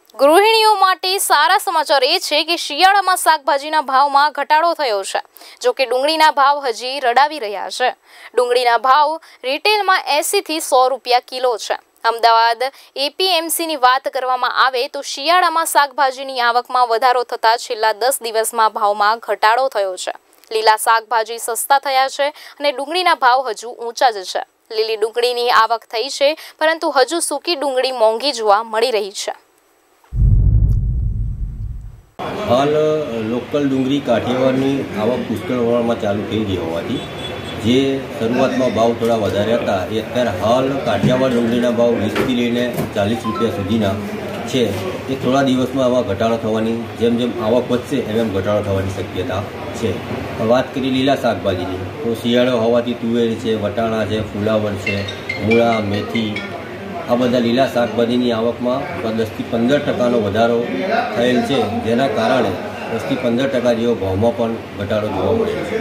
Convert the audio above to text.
ગૃહિણીઓ માટે સારા સમાચાર એ છે કે શિયાળામાં શાકભાજીના ભાવમાં ઘટાડો થયો છે। જો કે ડુંગળીના ભાવ હજી રડાવી રહ્યા છે। ડુંગળીના ભાવ રિટેલમાં 80 થી 100 રૂપિયા કિલો છે। અમદાવાદ એપીએમસીની વાત કરવામાં આવે તો શિયાળામાં શાકભાજીની આવકમાં વધારો થતાં છેલ્લા 10 દિવસમાં ભાવમાં ઘટાડો થયો છે। લીલા શાકભાજી સસ્તા થયા છે અને ડુંગળીના ભાવ હજુ ઊંચા જ છે। લીલી ડુંગળીની આવક થઈ છે પરંતુ હજુ સૂકી ડુંગળી મોંઘી જોવા મળી રહી છે। हाल लोकल डूंगरी काठियावाड़नी आवक पुष्कळ प्रमाणमां चालू थई गई होवाथी जे शरूआतमां भाव थोड़ा वधारे हता ए अत्यारे हाल काठियावाड़ डूंगरीना भाव 20 થી લઈને 40 રૂપિયા સુધीना છે। એ થોડા દિવસમાં આવા ઘટાડો થવાની જેમ જેમ આવક વધશે એમ ઘટાડો થવાની શક્યતા છે। વાત કરીએ લીલા શાકભાજીની તો શિયાળો હોવાથી તુવેર છે, વટાણા છે, ફુલાવર છે, મૂળા, મેથી આ બધા લીલા શાકભાજીની આવકમાં 10 થી 15% વધારો થયેલ છે, જેના કારણે 10 થી 15% જેવો ભાવમાં પણ ઘટાડો જોવા મળે છે।